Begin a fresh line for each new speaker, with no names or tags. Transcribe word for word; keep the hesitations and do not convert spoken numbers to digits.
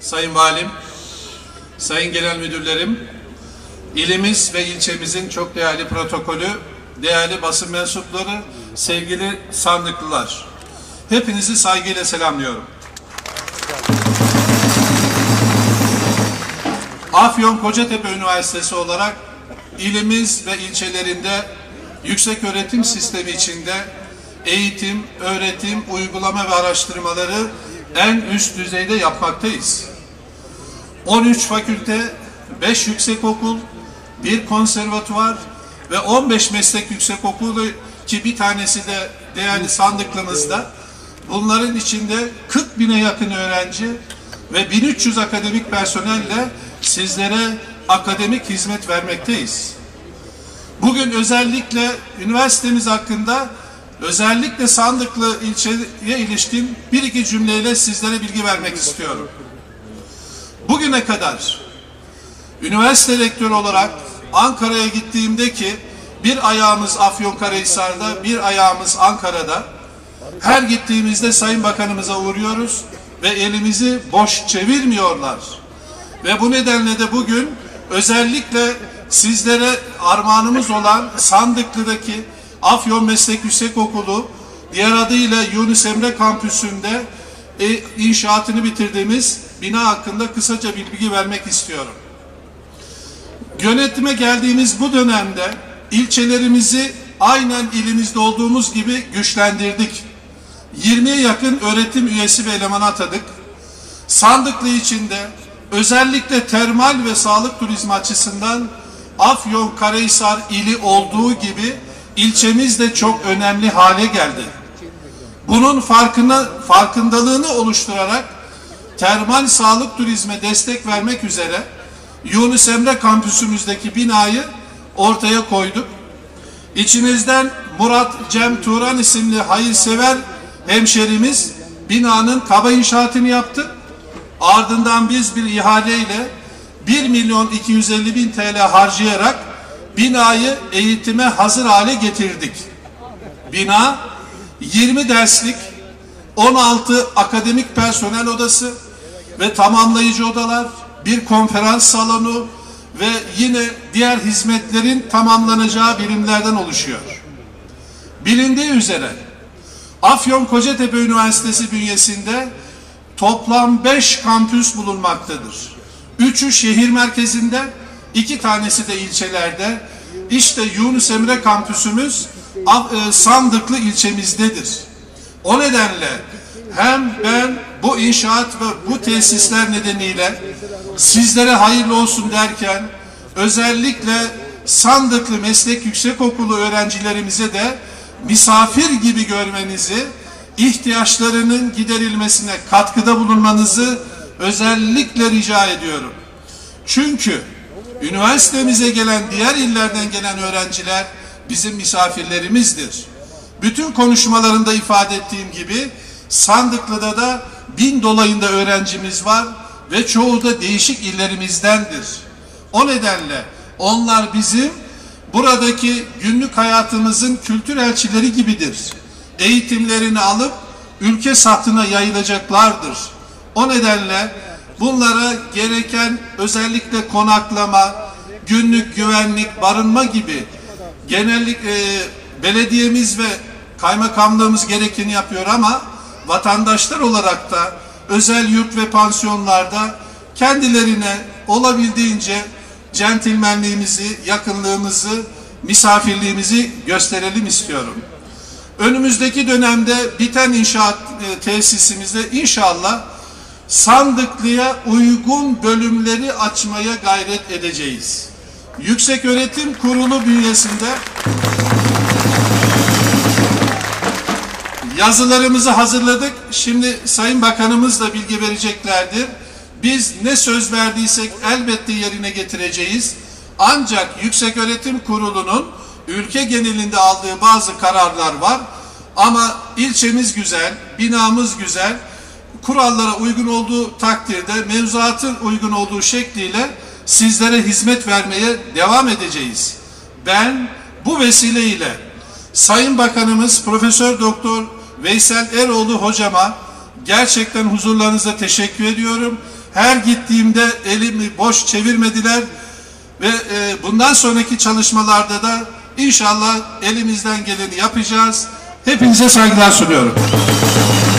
Sayın Valim, Sayın Genel Müdürlerim, ilimiz ve ilçemizin çok değerli protokolü, değerli basın mensupları, sevgili sandıklılar. Hepinizi saygıyla selamlıyorum. Afyon Kocatepe Üniversitesi olarak ilimiz ve ilçelerinde yükseköğretim sistemi içinde eğitim, öğretim, uygulama ve araştırmaları en üst düzeyde yapmaktayız. on üç fakülte, beş yüksekokul, bir konservatuvar ve on beş meslek yüksekokulu, ki bir tanesi de değerli sandıklımızda. Bunların içinde kırk bine yakın öğrenci ve bin üç yüz akademik personelle sizlere akademik hizmet vermekteyiz. Bugün özellikle üniversitemiz hakkında, özellikle Sandıklı ilçeye ilişkin bir iki cümleyle sizlere bilgi vermek istiyorum. Bugüne kadar üniversite rektörü olarak Ankara'ya gittiğimde, ki bir ayağımız Afyonkarahisar'da, bir ayağımız Ankara'da, her gittiğimizde Sayın Bakanımıza uğruyoruz ve elimizi boş çevirmiyorlar. Ve bu nedenle de bugün özellikle sizlere armağanımız olan Sandıklı'daki Afyon Meslek Yüksekokulu, diğer adıyla Yunus Emre Kampüsü'nde e, inşaatını bitirdiğimiz bina hakkında kısaca bilgi vermek istiyorum. Yönetime geldiğimiz bu dönemde ilçelerimizi aynen ilimizde olduğumuz gibi güçlendirdik. yirmiye yakın öğretim üyesi ve eleman atadık. Sandıklı içinde özellikle termal ve sağlık turizmi açısından Afyonkarahisar ili olduğu gibi ilçemiz de çok önemli hale geldi. Bunun farkına, farkındalığını oluşturarak termal sağlık turizme destek vermek üzere Yunus Emre kampüsümüzdeki binayı ortaya koyduk. İçinizden Murat Cem Turan isimli hayırsever hemşerimiz binanın kaba inşaatını yaptı. Ardından biz bir ihaleyle bir milyon iki yüz elli bin T L harcayarak binayı eğitime hazır hale getirdik. Bina yirmi derslik, on altı akademik personel odası ve tamamlayıcı odalar, bir konferans salonu ve yine diğer hizmetlerin tamamlanacağı birimlerden oluşuyor. Bilindiği üzere Afyon Kocatepe Üniversitesi bünyesinde toplam beş kampüs bulunmaktadır. Üçü şehir merkezinde, iki tanesi de ilçelerde. İşte Yunus Emre kampüsümüz Sandıklı ilçemizdedir. O nedenle hem ben bu inşaat ve bu tesisler nedeniyle sizlere hayırlı olsun derken, özellikle Sandıklı Meslek Yüksekokulu öğrencilerimize de misafir gibi görmenizi, ihtiyaçlarının giderilmesine katkıda bulunmanızı özellikle rica ediyorum. Çünkü üniversitemize gelen, diğer illerden gelen öğrenciler bizim misafirlerimizdir. Bütün konuşmalarında ifade ettiğim gibi Sandıklı'da da bin dolayında öğrencimiz var ve çoğu da değişik illerimizdendir. O nedenle onlar bizim buradaki günlük hayatımızın kültür elçileri gibidir. Eğitimlerini alıp ülke sahtına yayılacaklardır. O nedenle bunlara gereken özellikle konaklama, günlük güvenlik, barınma gibi genellikle e, belediyemiz ve kaymakamlığımız gerekeni yapıyor, ama vatandaşlar olarak da özel yurt ve pansiyonlarda kendilerine olabildiğince centilmenliğimizi, yakınlığımızı, misafirliğimizi gösterelim istiyorum. Önümüzdeki dönemde biten inşaat e, tesisimizde inşallah Sandıklı'ya uygun bölümleri açmaya gayret edeceğiz. Yükseköğretim Kurulu bünyesinde yazılarımızı hazırladık. Şimdi Sayın Bakanımız da bilgi vereceklerdir. Biz ne söz verdiysek elbette yerine getireceğiz. Ancak Yükseköğretim Kurulu'nun ülke genelinde aldığı bazı kararlar var. Ama ilçemiz güzel, binamız güzel. Kurallara uygun olduğu takdirde, mevzuatın uygun olduğu şekliyle sizlere hizmet vermeye devam edeceğiz. Ben bu vesileyle Sayın Bakanımız Profesör Doktor Veysel Eroğlu hocama gerçekten huzurlarınızda teşekkür ediyorum. Her gittiğimde elimi boş çevirmediler ve e, bundan sonraki çalışmalarda da inşallah elimizden geleni yapacağız. Hepinize saygılar sunuyorum.